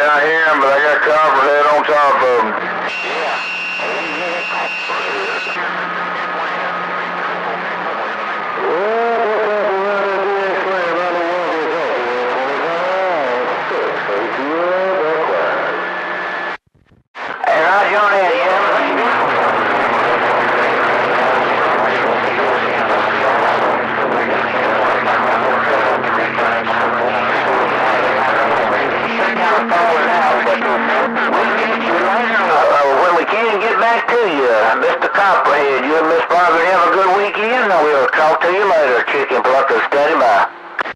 I hear him, but I got Copperhead on top of him. Hey, Roger on that, yeah. When we can get back to you, Mr. Copperhead, you and Miss Margaret have a good weekend, and we'll talk to you later, Chicken Plucker. Steady by.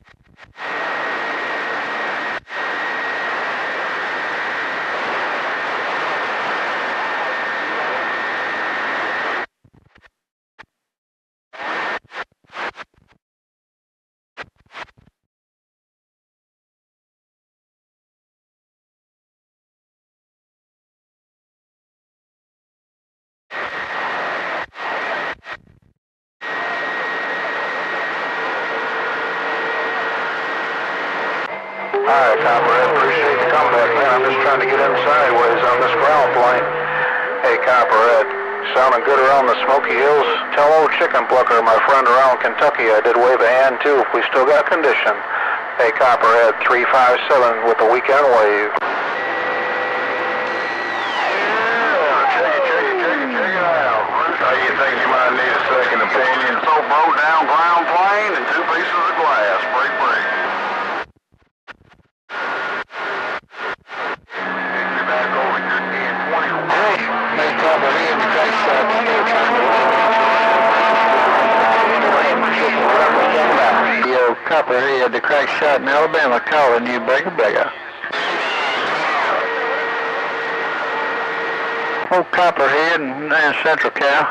Alright, Copperhead, appreciate the comeback, man. I'm just trying to get in sideways on this ground plane. Hey, Copperhead, sounding good around the Smoky Hills? Tell old Chicken Plucker, my friend around Kentucky, I did wave a hand too if we still got condition. Hey, Copperhead, 357 with the weekend wave. Check it out. How you think you might need a second opinion? So broke down ground plane and 2 pieces of glass. Break. Copperhead, the crack shot in Alabama, calling you, Breaker. Oh, Copperhead and Central Cal.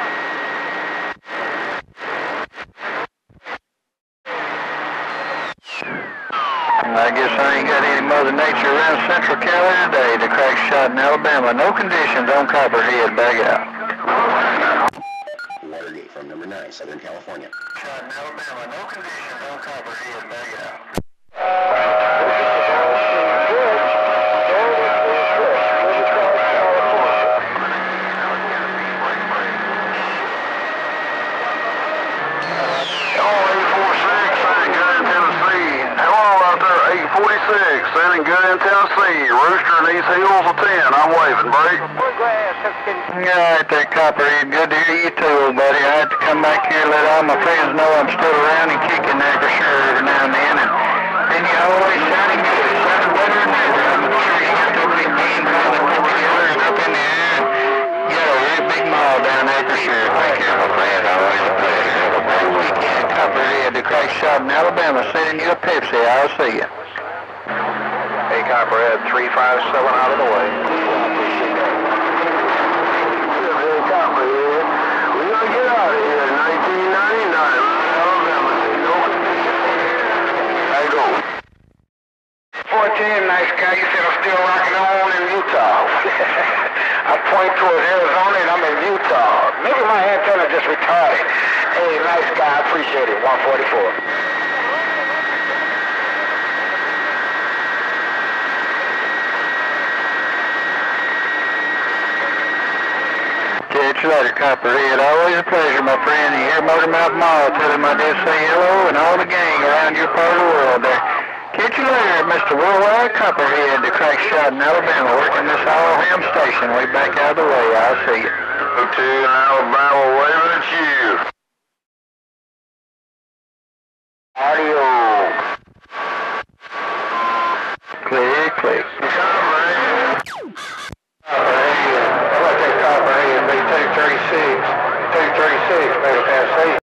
I guess I ain't got any Mother Nature around Central Cal today. The crack shot in Alabama. No conditions on Copperhead. Back out. Watergate from number 9, Southern California. Shot in Alabama. No conditions on Copperhead. Back out. Sending good in Tennessee. Rooster in these hills of 10. I'm waving, break. Alright there, Copperhead. Good to hear you too, old buddy. I have to come back here and let all my friends know I'm still around and kicking there for sure every now and then. And then you always sounding good. It sounded better than ever. I'm sure you got that big team probably put together and up in the air. And you got a real big mall down there for sure. Thank you, my friend. Always a pleasure. Have a great weekend. Copperhead, the crack shot in Alabama. Sending you a Pepsi. I'll see you. Hey, Copperhead, 357 out of the way. Hey, Copperhead, we're going to get out of here in 1999. Alabama. How you doing? 14, nice guy. You said I'm still rocking on in Utah. I point towards Arizona and I'm in Utah. Maybe my antenna just retarded. Hey, nice guy. I appreciate it. 144. Catch you later, Copperhead. Always a pleasure, my friend. You hear Motormouth Mall. Tell him I did say hello and all the gang around your part of the world there. Catch you later, Mr. Worldwide Copperhead, the crack shot in Alabama, working this all-ham station. Way back out of the way. I'll see you. Okay, in Alabama, waving at you. Audio. Click.